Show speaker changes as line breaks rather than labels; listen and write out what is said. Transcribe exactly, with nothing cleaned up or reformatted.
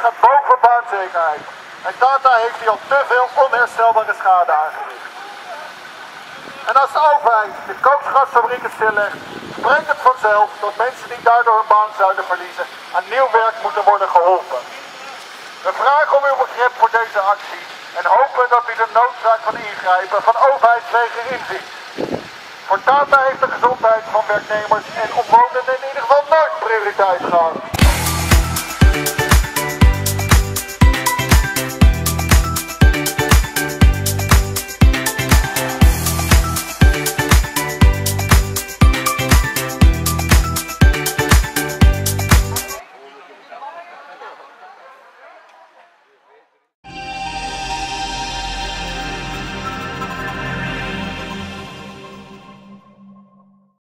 gaat boven baanzekerheid. En Tata heeft hier al te veel onherstelbare schade aangericht. En als de overheid de kookgasfabrieken stillegt, spreekt het vanzelf dat mensen die daardoor hun baan zouden verliezen aan nieuw werk moeten worden geholpen. We vragen om uw begrip voor deze actie en hopen dat u de noodzaak van ingrijpen van overheidswegen inziet. Voor Tata heeft de gezondheid van werknemers en omwonenden in ieder geval nooit prioriteit gehad.